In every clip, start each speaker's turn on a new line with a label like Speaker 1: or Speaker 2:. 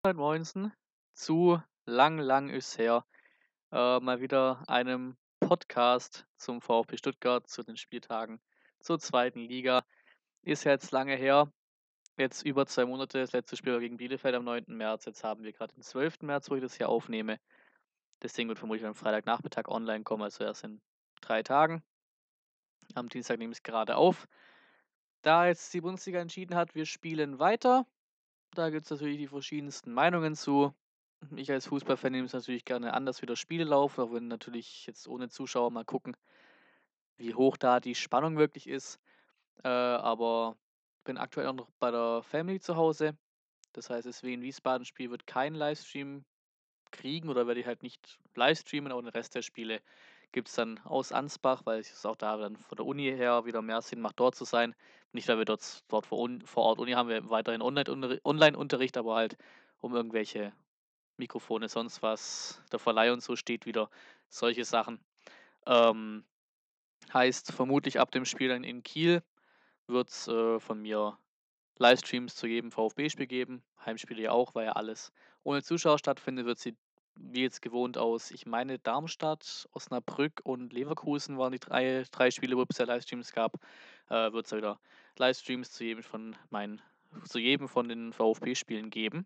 Speaker 1: Moinsen zu Lang Lang ist her, mal wieder einem Podcast zum VfB Stuttgart, zu den Spieltagen zur zweiten Liga. Ist ja jetzt lange her, jetzt über 2 Monate. Das letzte Spiel war gegen Bielefeld am 9. März. Jetzt haben wir gerade den 12. März, wo ich das hier aufnehme. Das Ding wird vermutlich am Freitagnachmittag online kommen, also erst in 3 Tagen. Am Dienstag nehme ich's gerade auf. Da jetzt die Bundesliga entschieden hat, wir spielen weiter. Da gibt es natürlich die verschiedensten Meinungen zu. Ich als Fußballfan nehme es natürlich gerne an, dass wieder Spiele laufen, auch wenn natürlich jetzt ohne Zuschauer mal gucken, wie hoch da die Spannung wirklich ist. Aber bin aktuell auch noch bei der Family zu Hause. Das heißt, das Wien-Wiesbaden-Spiel wird keinen Livestream kriegen oder werde ich halt nicht livestreamen, aber den Rest der Spiele gibt es dann aus Ansbach, weil es auch da dann von der Uni her wieder mehr Sinn macht, dort zu sein. Nicht, weil wir dort vor Ort Uni haben, wir weiterhin Online-Unterricht, aber halt um irgendwelche Mikrofone, sonst was, der Verleih und so steht wieder, solche Sachen. Ähm, Heißt vermutlich ab dem Spiel dann in Kiel wird es von mir Livestreams zu jedem VfB-Spiel geben. Heimspiele ja auch, weil ja alles ohne Zuschauer stattfindet, wird sie wie jetzt gewohnt aus, ich meine, Darmstadt, Osnabrück und Leverkusen waren die drei Spiele, wo es bisher Livestreams gab. Wird es wieder Livestreams zu jedem von den VfB-Spielen geben.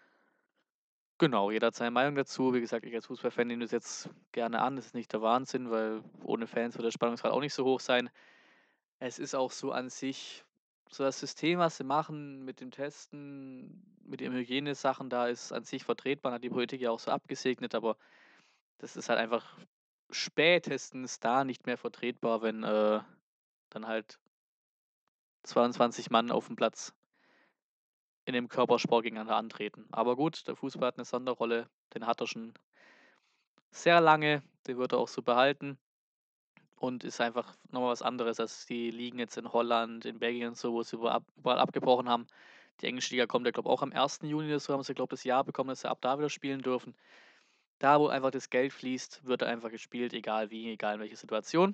Speaker 1: Genau, jeder hat seine Meinung dazu. Wie gesagt, ich als Fußballfan nehme das jetzt gerne an. Das ist nicht der Wahnsinn, weil ohne Fans wird der Spannungsgrad auch nicht so hoch sein. Es ist auch so an sich so das System, was sie machen mit dem Testen, mit den Hygienesachen, da ist an sich vertretbar, hat die Politik ja auch so abgesegnet, aber das ist halt einfach spätestens da nicht mehr vertretbar, wenn, dann halt 22 Mann auf dem Platz in dem Körpersport gegeneinander antreten. Aber gut, der Fußball hat 'ne Sonderrolle, den hat er schon sehr lange, den wird er auch so behalten und ist einfach noch mal was anderes als die Ligen jetzt in Holland, in Belgien und so, wo sie überall abgebrochen haben. Die englische Liga kommt ja, glaube ich, auch am 1. Juni oder so, haben sie, glaube ich, das Jahr bekommen, dass sie ab da wieder spielen dürfen. Da, wo einfach das Geld fließt, wird einfach gespielt, egal wie, egal in welcher Situation.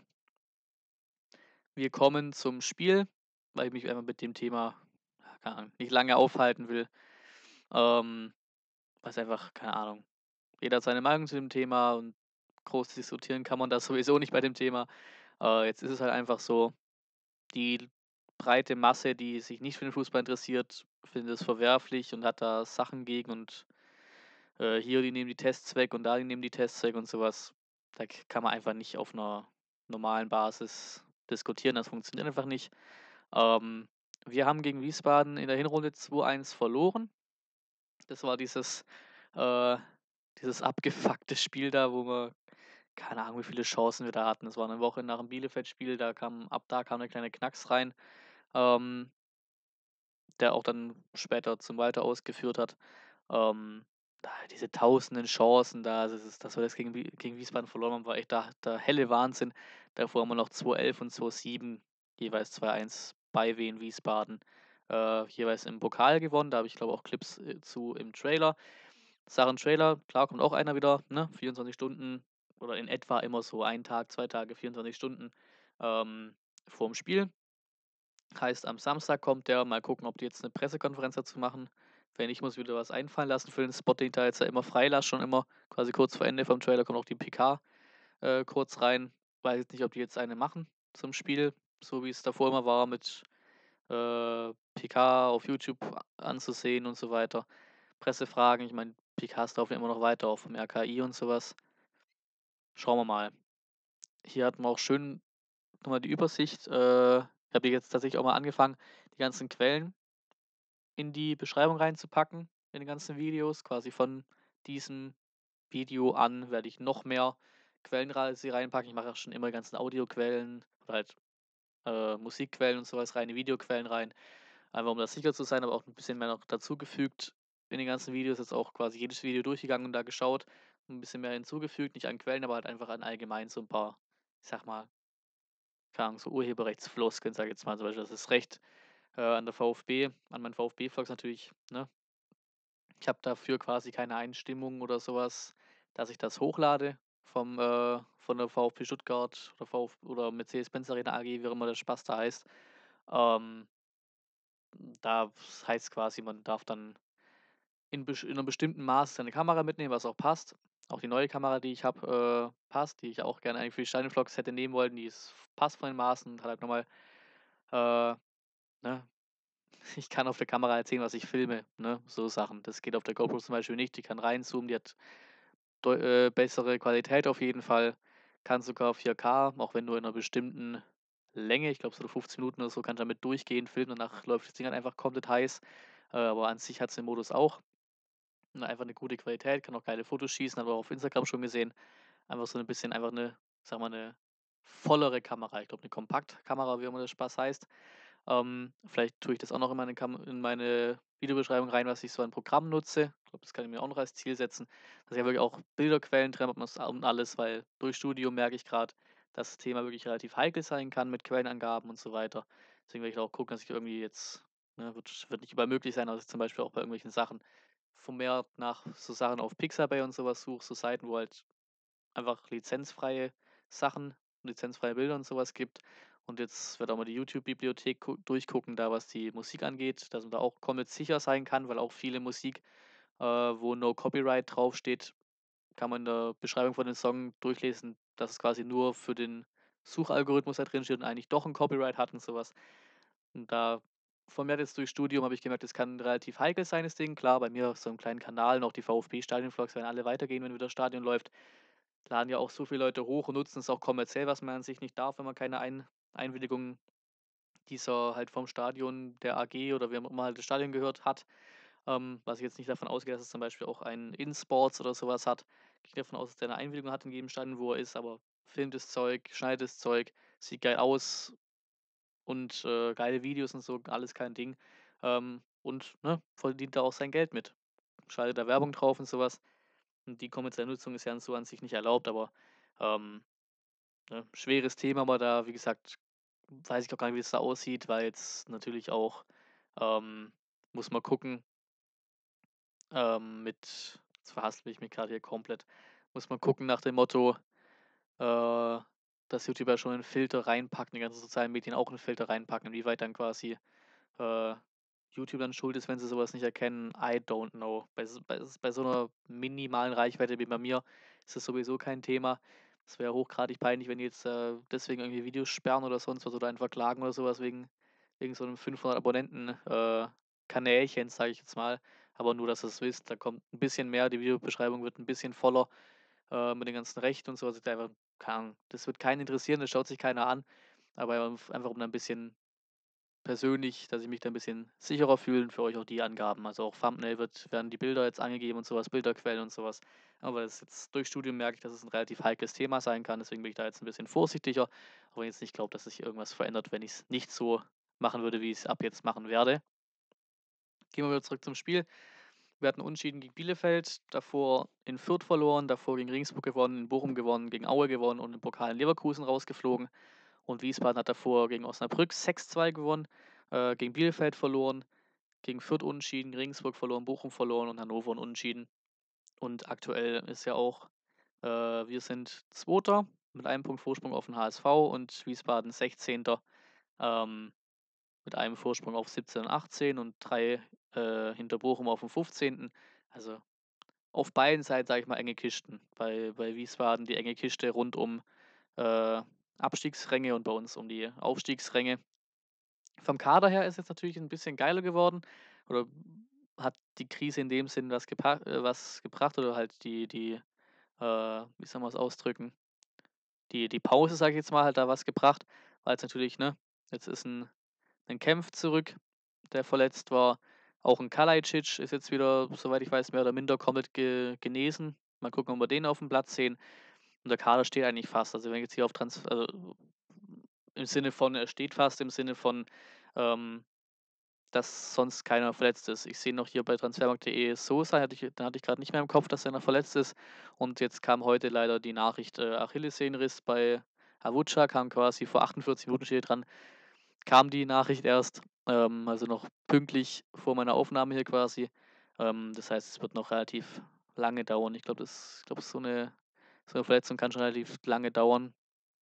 Speaker 1: Wir kommen zum Spiel, weil ich mich einfach mit dem Thema, ja, keine Ahnung, nicht lange aufhalten will. Ähm, Weil's einfach, keine Ahnung, jeder hat seine Meinung zu dem Thema und groß diskutieren kann man das sowieso nicht bei dem Thema. Jetzt ist es halt einfach so, die breite Masse, die sich nicht für den Fußball interessiert, findet es verwerflich und hat da Sachen gegen und, hier, die nehmen die Tests weg und da, die nehmen die Tests weg und sowas. Da kann man einfach nicht auf einer normalen Basis diskutieren. Das funktioniert einfach nicht. Ähm, Wir haben gegen Wiesbaden in der Hinrunde 2-1 verloren. Das war äh dieses abgefuckte Spiel da, wo wir keine Ahnung, wie viele Chancen wir da hatten. Das war 'ne Woche nach dem Bielefeld-Spiel, da kam der kleine Knacks rein, ähm, der auch dann später zum Walter ausgeführt hat. Da diese tausenden Chancen da, also dass wir das gegen Wiesbaden verloren haben, war echt der helle Wahnsinn. Davor haben wir noch 2011 und 2007 jeweils 2-1 bei Wien Wiesbaden, jeweils im Pokal gewonnen. Da habe ich, glaube auch Clips, zu im Trailer. Sachen Trailer, klar, kommt auch einer wieder, ne, 24 Stunden oder in etwa immer so 1 Tag, 2 Tage, 24 Stunden, ähm, vorm Spiel. Heißt, am Samstag kommt der, mal gucken, ob die jetzt 'ne Pressekonferenz dazu machen. Wenn nicht, muss ich wieder was einfallen lassen für den Spot, den ich da jetzt ja immer freilasse, schon immer quasi kurz vor Ende vom Trailer kommt auch die PK, kurz rein. Weiß jetzt nicht, ob die jetzt eine machen zum Spiel, so wie es davor immer war mit, PK auf YouTube anzusehen und so weiter. Pressefragen, ich meine, PKs laufen ja immer noch weiter, auch vom RKI und sowas. Schauen wir mal. Hier hat man auch schön noch mal die Übersicht. Ich habe jetzt tatsächlich auch mal angefangen, die ganzen Quellen in die Beschreibung reinzupacken, in den ganzen Videos. Quasi von diesem Video an werde ich noch mehr Quellen reinpacken. Ich mache auch schon immer die ganzen Audioquellen oder halt, Musikquellen und sowas rein, die Videoquellen rein, einfach um da sicher zu sein, aber auch ein bisschen mehr noch dazugefügt in den ganzen Videos. Jetzt auch quasi jedes Video durchgegangen und da geschaut, ein bisschen mehr hinzugefügt, nicht an Quellen, aber halt einfach an allgemein so ein paar, ich sag mal, keine Ahnung, so Urheberrechtsfloskeln, sage ich jetzt mal, zum Beispiel das Recht, an meinen VfB-Vlogs natürlich, ne? Ich habe dafür quasi keine Einstimmung oder sowas, dass ich das hochlade von der VfB Stuttgart oder Mercedes-Benz Arena AG, wie auch immer der Spaß da heißt. Ähm, Da heißt quasi, man darf dann in 'nem bestimmten Maß seine Kamera mitnehmen, was auch passt. Auch die neue Kamera, die ich habe, passt, die ich auch gerne eigentlich für die Stadionvlogs hätte nehmen wollen, die passt von den Maßen und hat halt noch mal, äh, ne, ich kann auf der Kamera halt sehen, was ich filme, ne, so Sachen. Das geht auf der GoPro zum Beispiel nicht. Die kann reinzoomen, die hat bessere Qualität auf jeden Fall, kann sogar 4K, auch wenn nur in einer bestimmten Länge, ich glaube so 15 Minuten oder so, kann damit durchgehend filmen, danach läuft das Ding halt einfach komplett heiß. Aber an sich hat's den Modus auch. Und einfach 'ne gute Qualität, kann auch geile Fotos schießen, habe auch auf Instagram schon gesehen. Einfach so 'n bisschen einfach 'ne, sage mal, 'ne vollere Kamera. Ich glaube, 'ne Kompaktkamera, wie immer der Spaß heißt. Vielleicht tue ich das auch noch in meine Videobeschreibung rein, was ich so an Programmen nutze. Ich glaube, das kann ich mir auch noch als Ziel setzen, dass ich ja wirklich auch Bilderquellen drin habe und alles, weil durch Studium merke ich grad, dass das Thema wirklich relativ heikel sein kann mit Quellenangaben und so weiter. Deswegen werde ich da auch gucken, dass ich irgendwie jetzt, ne, wird nicht überall möglich sein, aber dass ich zum Beispiel auch bei irgendwelchen Sachen vermehrt nach so Sachen auf Pixabay und so was suche, so Seiten, wo halt einfach lizenzfreie Sachen, lizenzfreie Bilder und so was gibt. Und jetzt wird auch mal die YouTube-Bibliothek durchgucken, da was die Musik angeht, dass man da auch komplett sicher sein kann, weil auch viele Musik, wo No Copyright draufsteht, kann man in der Beschreibung von dem Song durchlesen, dass es quasi nur für den Suchalgorithmus da drin steht und eigentlich doch ein Copyright hat und so was. Und da vermehrt jetzt durch Studium habe ich gemerkt, das kann relativ heikel sein, das Ding. Klar, bei mir auf so einem kleinen Kanal, noch die VfB-Stadionvlogs werden alle weitergehen, wenn wieder Stadion läuft. Laden ja auch so viele Leute hoch und nutzen es auch kommerziell, was man an sich nicht darf, wenn man keine Einwilligung dieser halt vom Stadion, der AG oder wer auch immer halt das Stadion gehört hat. Was ich jetzt nicht davon ausgehe, dass es zum Beispiel auch ein InSports oder sowas hat. Gehe davon aus, dass der eine Einwilligung hat in jedem Stadion, wo er ist, aber filmt das Zeug, schneidet das Zeug, sieht geil aus und, geile Videos und so, alles kein Ding. Und, ne, verdient da auch sein Geld mit. Schaltet da Werbung drauf und sowas. Und die kommerzielle Nutzung ist ja so an sich nicht erlaubt, aber, ähm, ne, schweres Thema, aber da, wie gesagt, weiß ich auch gar nicht, wie es da aussieht, weil jetzt natürlich auch, ähm, muss man gucken, jetzt verhaspel ich mich gerade hier komplett, muss man gucken nach dem Motto, äh, dass YouTube ja schon 'n Filter reinpackt, die ganzen sozialen Medien auch 'n Filter reinpacken, inwieweit dann quasi, äh, YouTube dann schuld ist, wenn sie sowas nicht erkennen, I don't know. Bei so 'ner minimalen Reichweite wie bei mir ist das sowieso kein Thema. Es wäre hochgradig peinlich, wenn die jetzt, deswegen irgendwie Videos sperren oder sonst was oder einen verklagen oder so was wegen so 'nem 500 Abonnenten, Kanälchen, sage ich jetzt mal. Aber nur, dass ihr's wisst, da kommt 'n bisschen mehr, die Videobeschreibung wird 'n bisschen voller, mit den ganzen Rechten und so was. Einfach keine Ahnung, das wird keinen interessieren, das schaut sich keiner an, aber einfach um da 'n bisschen persönlich, dass ich mich da 'n bisschen sicherer fühle und für euch auch die Angaben. Also, auch Thumbnail werden die Bilder jetzt angegeben und so was, Bilderquellen und so was. Aber das jetzt durch Studium merke ich, dass es 'n relativ heikles Thema sein kann, deswegen bin ich da jetzt 'n bisschen vorsichtiger, auch wenn ich jetzt nicht glaube, dass sich irgendwas verändert, wenn ich's nicht so machen würde, wie ich's ab jetzt machen werde. Gehen wir wieder zurück zum Spiel. Wir hatten Unentschieden gegen Bielefeld, davor in Fürth verloren, davor gegen Regensburg gewonnen, in Bochum gewonnen, gegen Aue gewonnen und im Pokal in Leverkusen rausgeflogen. Und Wiesbaden hat davor gegen Osnabrück 6-2 gewonnen, gegen Bielefeld verloren, gegen Fürth unentschieden, Regensburg verloren, Bochum verloren und Hannover unentschieden. Und aktuell ist ja auch, wir sind Zweiter mit einem Punkt Vorsprung auf den HSV und Wiesbaden 16. Ähm, mit einem Vorsprung auf 17 und 18 und 3 hinter Bochum auf dem 15. Also, auf beiden Seiten, sage ich mal, enge Kisten. Bei Wiesbaden die enge Kiste rund um, äh, Abstiegsränge und bei uns um die Aufstiegsränge. Vom Kader her ist jetzt natürlich ein bisschen geiler geworden oder hat die Krise in dem Sinn was gebracht oder halt wie soll man's ausdrücken? Die Pause, sage ich jetzt mal, hat da was gebracht, weil's natürlich, ne, jetzt ist 'n Kempf zurück, der verletzt war. Auch 'n Kalajdzic ist jetzt wieder, soweit ich weiß, mehr oder minder komplett genesen. Mal gucken, ob wir den aufm Platz sehen. Und der Kader steht eigentlich fast. Also, wenn ich jetzt hier auf im Sinne von, er steht fast im Sinne von, ähm, dass sonst keiner verletzt ist. Ich sehe noch hier bei transfermarkt.de Sosa, den hatte ich grad nicht mehr im Kopf, dass er noch verletzt ist. Und jetzt kam heute leider die Nachricht, Achillessehnenriss bei Avuca, kam quasi vor 48 Minuten steht dran, kam die Nachricht erst, also noch pünktlich vor meiner Aufnahme hier quasi. Das heißt, es wird noch relativ lange dauern. Ich glaube, so 'ne Verletzung kann schon relativ lange dauern.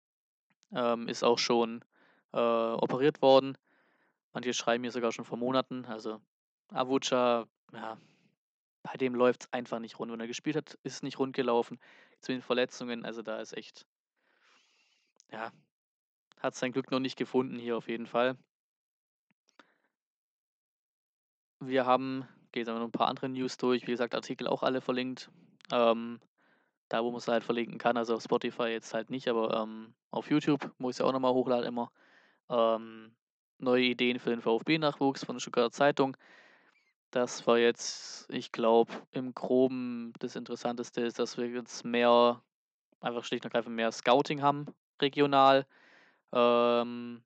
Speaker 1: Ist auch schon, operiert worden. Manche schreiben mir sogar schon vor Monaten. Also, Avuca, ja, bei dem läuft's einfach nicht rund. Wenn er gespielt hat, ist es nicht rund gelaufen. Zu den Verletzungen, also da ist echt ja, hat sein Glück noch nicht gefunden hier auf jeden Fall. Wir haben gehe jetzt aber noch 'n paar andere News durch. Wie gesagt, Artikel auch alle verlinkt. Ähm, Da, wo man's halt verlinken kann, also auf Spotify jetzt halt nicht, aber, auf YouTube, wo ich's ja auch noch mal hochlade immer. Ähm, Neue Ideen für den VfB-Nachwuchs von der Stuttgarter Zeitung. Das war jetzt, ich glaube, im Groben das Interessanteste ist, dass wir jetzt mehr einfach schlicht und ergreifend mehr Scouting haben, regional. Ähm,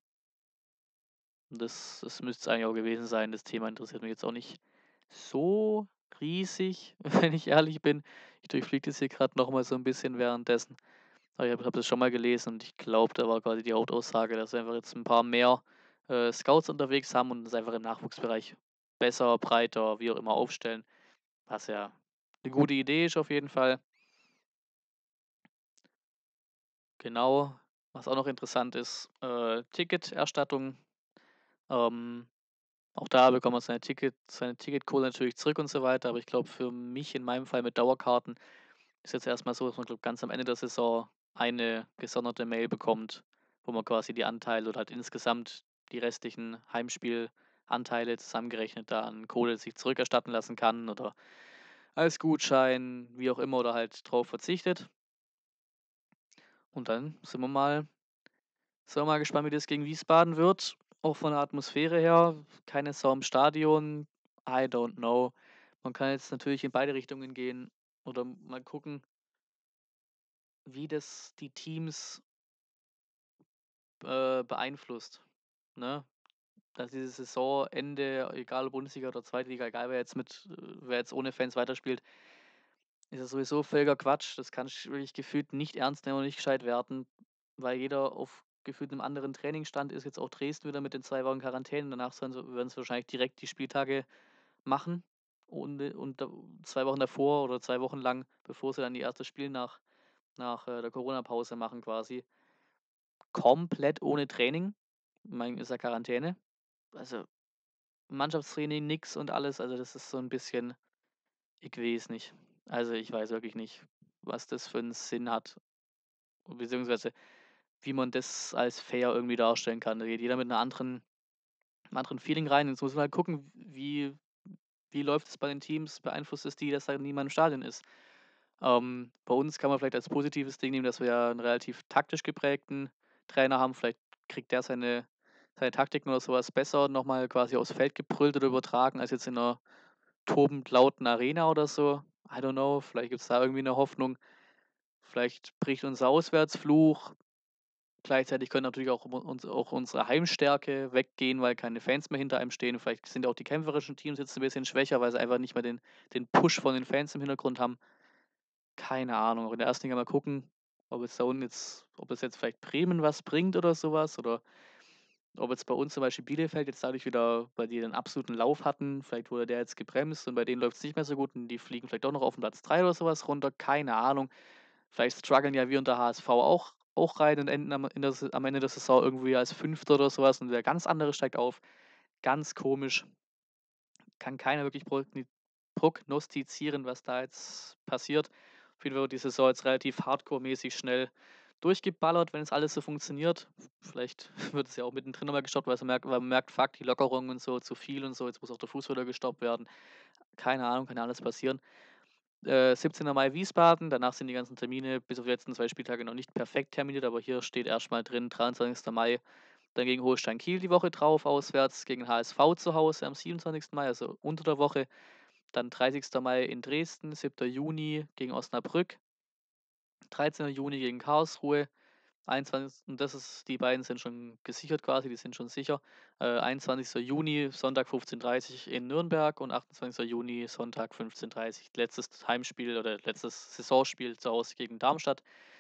Speaker 1: das müsste es eigentlich auch gewesen sein. Das Thema interessiert mich jetzt auch nicht so riesig, wenn ich ehrlich bin. Ich durchfliege das hier gerade noch mal so ein bisschen währenddessen. Aber ich habe das schon mal gelesen und ich glaube, da war quasi die Hauptaussage, dass wir einfach jetzt ein paar mehr, Scouts unterwegs haben und uns einfach im Nachwuchsbereich besser, breiter, wie auch immer aufstellen, was ja eine gute Idee ist auf jeden Fall. Genau, was auch noch interessant ist, Ticketerstattung. Ähm, Auch da bekommt man seine Ticketkohle natürlich zurück und so weiter, aber ich glaube, für mich in meinem Fall mit Dauerkarten ist jetzt erstmal so, dass man, glaube ganz am Ende der Saison eine gesonderte Mail bekommt, wo man quasi die Anteile oder halt insgesamt die restlichen Heimspielanteile zusammengerechnet da an Kohle sich zurückerstatten lassen kann oder als Gutschein, wie auch immer, oder halt drauf verzichtet. Und dann sind wir mal gespannt, wie das gegen Wiesbaden wird. Auch von der Atmosphäre her, keine Sau im Stadion, I don't know. Man kann jetzt natürlich in beide Richtungen gehen oder mal gucken, wie das die Teams, beeinflusst, ne? Dass dieses Saisonende, egal ob Bundesliga oder Zweite Liga, egal wer jetzt ohne Fans weiterspielt, ist ja sowieso völliger Quatsch. Das kannst du wirklich gefühlt nicht ernst nehmen und nicht gescheit werten, weil jeder auf gefühlt 'nem anderen Trainingsstand ist. Jetzt auch Dresden wieder mit den 2 Wochen Quarantäne. Danach werden sie wahrscheinlich direkt die Spieltage machen und da 2 Wochen davor oder 2 Wochen lang, bevor sie dann ihr erstes Spiel nach der Corona-Pause machen quasi, komplett ohne Training. Mein ist ja Quarantäne. Also, Mannschaftstraining, nix und alles. Also, das ist so ein bisschen, ich weiß nicht. Also, ich weiß wirklich nicht, was das für einen Sinn hat, beziehungsweise wie man das als fair irgendwie darstellen kann. Da geht jeder mit 'nem anderen Feeling rein. Jetzt muss man halt gucken, wie läuft es bei den Teams? Beeinflusst es die, dass da niemand im Stadion ist? Bei uns kann man vielleicht als positives Ding nehmen, dass wir ja 'n relativ taktisch geprägten Trainer haben. Vielleicht kriegt der seine Taktiken oder sowas besser noch mal quasi aufs Feld gebrüllt oder übertragen als jetzt in 'ner tobend lauten Arena oder so. I don't know, vielleicht gibt's da irgendwie 'ne Hoffnung. Vielleicht bricht unser Auswärtsfluch. Gleichzeitig können natürlich auch unsere Heimstärke weggehen, weil keine Fans mehr hinter einem stehen. Vielleicht sind auch die kämpferischen Teams jetzt 'n bisschen schwächer, weil sie einfach nicht mehr den Push von den Fans im Hintergrund haben. Keine Ahnung. Auch in der ersten Liga mal gucken, ob es jetzt vielleicht Bremen was bringt oder so was oder ob jetzt bei uns zum Beispiel Bielefeld jetzt dadurch wieder, weil die den absoluten Lauf hatten, vielleicht wurde der jetzt gebremst und bei denen läuft's nicht mehr so gut und die fliegen vielleicht doch noch auf 'n Platz 3 oder so was runter. Keine Ahnung. Vielleicht struggeln ja wir und der HSV auch rein und enden am Ende der Saison irgendwie als Fünfter oder so was und der ganz andere steigt auf. Ganz komisch. Kann keiner wirklich prognostizieren, was da jetzt passiert. Auf jeden Fall wird die Saison jetzt relativ hardcore-mäßig schnell durchgeballert, wenn es alles so funktioniert. Vielleicht wird es ja auch mittendrin noch mal gestoppt, weil man merkt: „Fuck, die Lockerungen und so, zu viel und so, jetzt muss auch der Fuß wieder gestoppt werden.“ Keine Ahnung, kann ja alles passieren. 17. Mai Wiesbaden, danach sind die ganzen Termine bis auf die letzten 2 Spieltage noch nicht perfekt terminiert, aber hier steht erst mal drin, 23. Mai, dann gegen Holstein Kiel die Woche drauf auswärts, gegen HSV zu Hause am 27. Mai, also unter der Woche. Dann 30. Mai in Dresden, 7. Juni gegen Osnabrück, 13. Juni gegen Karlsruhe, 21. und die beiden sind schon gesichert quasi, die sind schon sicher. 21. Juni, Sonntag 15:30 in Nürnberg und 28. Juni, Sonntag 15:30. Letztes Heimspiel oder letztes Saisonspiel zu Hause gegen Darmstadt.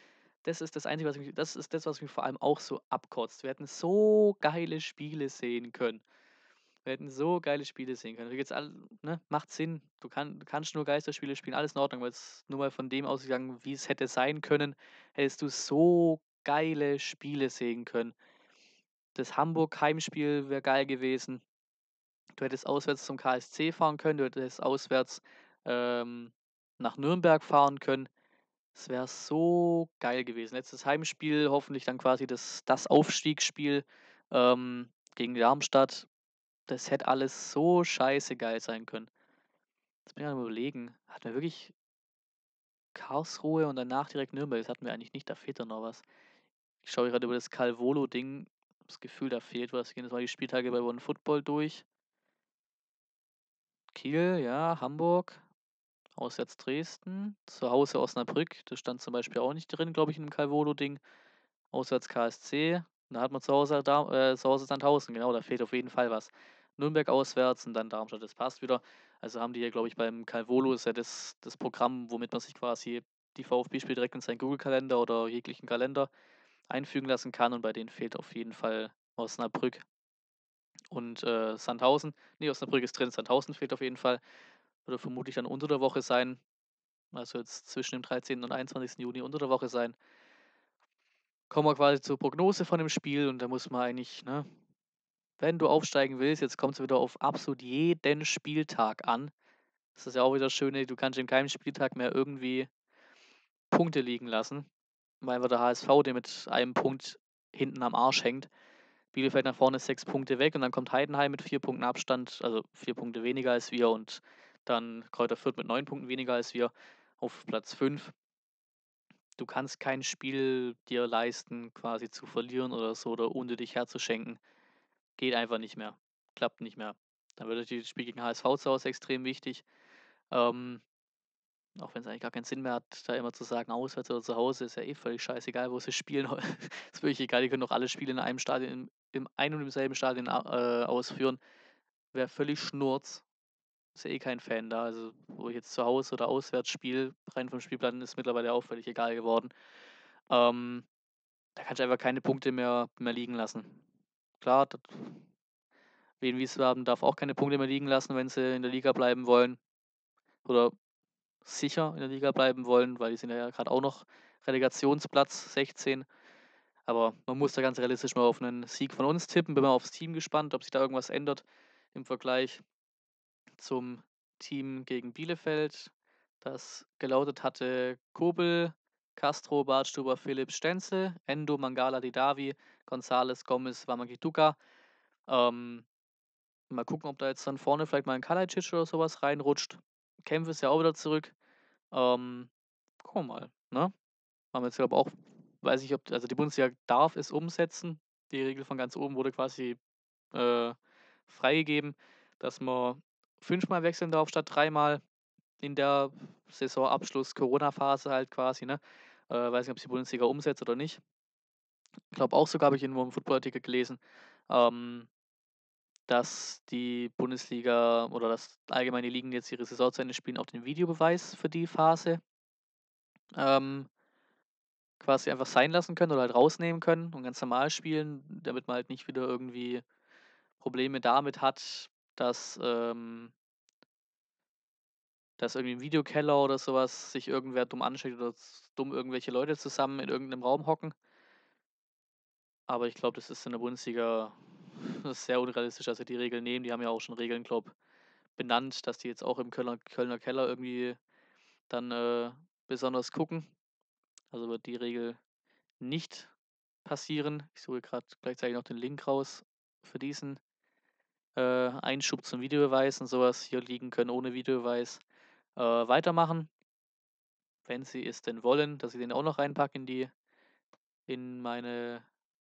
Speaker 1: Das ist das, was mich vor allem auch so abkotzt. Wir hätten so geile Spiele sehen können. Wir hätten so geile Spiele sehen können. Jetzt all ne, macht Sinn. Du kannst nur Geisterspiele spielen, alles in Ordnung, aber jetzt nur mal von dem ausgegangen, wie es hätte sein können, hättest du so geile Spiele sehen können. Das Hamburg-Heimspiel wäre geil gewesen. Du hättest auswärts zum KSC fahren können, du hättest auswärts, ähm, nach Nürnberg fahren können. Es wäre so geil gewesen. Letztes Heimspiel, hoffentlich dann quasi das Aufstiegsspiel, gegen Darmstadt. Das hätte alles so scheiße geil sein können. Jetzt bin ich am Überlegen, hatten wir wirklich Karlsruhe und danach direkt Nürnberg? Das hatten wir eigentlich nicht, da fehlt doch noch was. Ich schaue gerade über das Calvolo-Ding, das Gefühl, da fehlt was. Gehen jetzt mal die Spieltage bei OneFootball durch. Kiel, ja, Hamburg, auswärts Dresden, zu Hause Osnabrück, das stand zum Beispiel auch nicht drin, glaube ich, in dem Calvolo-Ding. Auswärts KSC, da hat man zu Hause Sandhausen, genau, da fehlt auf jeden Fall was. Nürnberg auswärts und dann Darmstadt, das passt wieder. Also haben die ja, glaube ich, beim Calvolo ist ja das Programm, womit man sich quasi die VfB-Spiele direkt in seinen Google-Kalender oder jeglichen Kalender einfügen lassen kann und bei denen fehlt auf jeden Fall Osnabrück und, Sandhausen. Ne, Osnabrück ist drin, Sandhausen fehlt auf jeden Fall. Würde vermutlich dann unter der Woche sein, also jetzt zwischen dem 13. und 21. Juni unter der Woche sein. Kommen wir quasi zur Prognose von dem Spiel und da muss man eigentlich, ne, wenn du aufsteigen willst, jetzt kommt's wieder auf absolut jeden Spieltag an. Das ist ja auch wieder das Schöne, du kannst in keinem Spieltag mehr irgendwie Punkte liegen lassen, weil einfach der HSV, der mit einem Punkt hinten am Arsch hängt. Bielefeld nach vorne 6 Punkte weg und dann kommt Heidenheim mit 4 Punkten Abstand, also 4 Punkte weniger als wir und dann Kräuter Fürth mit 9 Punkten weniger als wir auf Platz 5. Du kannst kein Spiel dir leisten, quasi zu verlieren oder so oder ohne dich herzuschenken. Geht einfach nicht mehr. Klappt nicht mehr. Dann wird natürlich das Spiel gegen HSV zu Hause extrem wichtig. Ähm, auch wenn es eigentlich gar keinen Sinn mehr hat, da immer zu sagen, auswärts oder zu Hause, ist ja eh völlig scheißegal, wo sie spielen. Ist wirklich egal, die können doch alle Spiele in einem Stadion, im ein und demselben Stadion ausführen. Wäre völlig Schnurz. Ist ja eh kein Fan da. Also, wo ich jetzt zu Hause oder auswärts spiele, rein vom Spielplan ist mittlerweile auch völlig egal geworden. Ähm, Da kannst du einfach keine Punkte mehr liegen lassen. Klar, Wien Wiesbaden darf auch keine Punkte mehr liegen lassen, wenn sie in der Liga bleiben wollen oder sicher in der Liga bleiben wollen, weil die sind ja grad auch noch Relegationsplatz 16. Aber man muss da ganz realistisch mal auf einen Sieg von uns tippen. Bin mal aufs Team gespannt, ob sich da irgendwas ändert im Vergleich zum Team gegen Bielefeld, das gelautet hatte: Kobel, Castro, Bartstuber, Philipp, Stenzel, Endo, Mangala, Didavi, González, Gomez, Wamangituka. Ähm, Mal gucken, ob da jetzt dann vorne vielleicht mal ein Kalajdzic oder sowas reinrutscht. Kempf ist ja auch wieder zurück. Ähm, Gucken wir mal, ne? Haben jetzt, glaube auch weiß ich, ob also die Bundesliga darf es umsetzen. Die Regel von ganz oben wurde quasi, äh, freigegeben, dass man fünfmal wechseln darf statt dreimal in der Saisonabschluss Corona-Phase halt quasi, ne? Weiß nicht, ob's die Bundesliga umsetzt oder nicht. Ich glaube auch sogar, habe ich irgendwo im Footballartikel gelesen, ähm, dass die Bundesliga oder dass allgemein die Ligen jetzt ihre Saison zu Ende spielen, auch den Videobeweis für die Phase, ähm, quasi einfach sein lassen können oder halt rausnehmen können und ganz normal spielen, damit man halt nicht wieder irgendwie Probleme damit hat, dass irgendwie im Videokeller oder sowas sich irgendwer dumm anstellt oder dumm irgendwelche Leute zusammen in irgendeinem Raum hocken. Aber ich glaube, das ist in der Bundesliga das ist sehr unrealistisch, dass sie die Regeln nehmen. Die haben ja auch schon Regeln, glaube benannt, dass die jetzt auch im Kölner Keller irgendwie dann, besonders gucken. Also wird die Regel nicht passieren. Ich suche gerade gleichzeitig noch den Link raus für diesen, Einschub zum Videobeweis und sowas hier liegen können ohne Videobeweis, weitermachen, wenn sie es denn wollen, dass ich den auch noch reinpacke in meine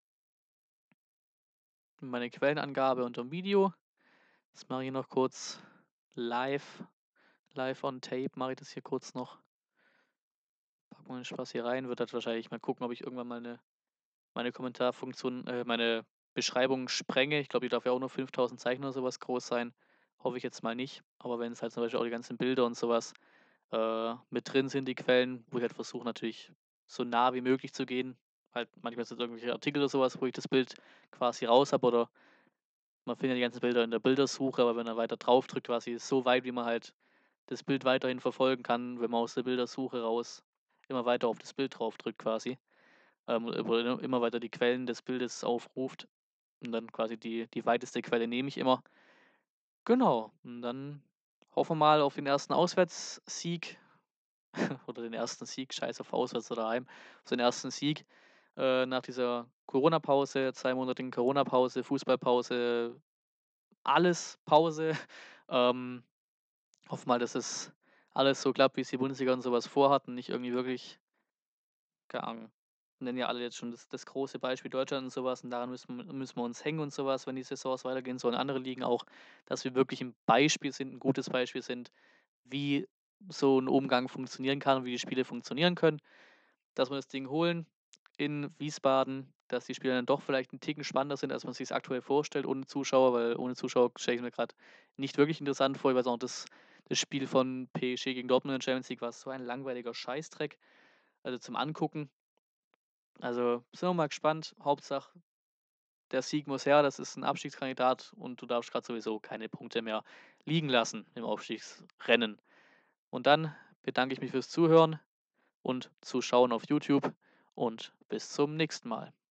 Speaker 1: Quellenangabe unterm Video. Das mache ich noch kurz live live on tape mache ich das hier kurz noch. Packen wir den Spaß hier rein, wird halt wahrscheinlich mal gucken, ob ich irgendwann mal meine Kommentarfunktion meine Beschreibung sprenge. Ich glaube, die darf ja auch nur 5.000 Zeichen oder sowas groß sein. Hoffe ich jetzt mal nicht. Aber wenn es halt zum Beispiel auch die ganzen Bilder und sowas mit drin sind, die Quellen, wo ich halt versuche natürlich so nah wie möglich zu gehen. Halt manchmal sind irgendwelche Artikel oder sowas, wo ich das Bild quasi raus habe oder man findet die ganzen Bilder in der Bildersuche, aber wenn er weiter drauf drückt, quasi so weit, wie man halt das Bild weiterhin verfolgen kann, wenn man aus der Bildersuche raus immer weiter auf das Bild drauf drückt quasi, oder immer weiter die Quellen des Bildes aufruft und dann quasi die weiteste Quelle nehme ich immer. Genau, und dann hoffen wir mal auf den ersten Auswärtssieg oder den ersten Sieg, scheiß auf auswärts oder heim, auf den ersten Sieg, nach dieser Corona-Pause, 2-monatigen Corona-Pause, Fußballpause, alles Pause. Ähm, hoffe mal, dass es alles so klappt, wie es die Bundesliga und sowas vorhat und nicht irgendwie wirklich, keine Ahnung, nennen ja alle jetzt schon das große Beispiel Deutschland und sowas und daran müssen wir uns hängen und sowas, wenn die Saisons weitergehen sollen, andere Ligen auch, dass wir wirklich ein Beispiel sind, ein gutes Beispiel sind, wie so ein Umgang funktionieren kann und wie die Spiele funktionieren können, dass wir das Ding holen in Wiesbaden, dass die Spiele dann doch vielleicht 'n Ticken spannender sind, als man sich's aktuell vorstellt ohne Zuschauer, weil ohne Zuschauer stelle ich's mir grad nicht wirklich interessant vor. Ich weiß auch, das Spiel von PSG gegen Dortmund in der Champions League war so ein langweiliger Scheißdreck, also zum Angucken. Also, sind wir mal gespannt. Hauptsache, der Sieg muss her. Das ist 'n Abstiegskandidat und du darfst grad sowieso keine Punkte mehr liegen lassen im Aufstiegsrennen. Und dann bedanke ich mich fürs Zuhören und Zuschauen auf YouTube und bis zum nächsten Mal.